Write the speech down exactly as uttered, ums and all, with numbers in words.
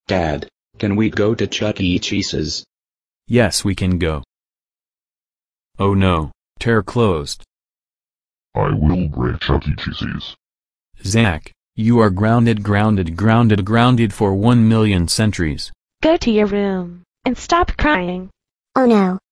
Dad, can we go to Chuck E. Cheese's? Yes, we can go. Oh no, they're closed. I will break Chuck E. Cheese's. Zach, you are grounded grounded grounded grounded for one million centuries. Go to your room, and stop crying. Oh no.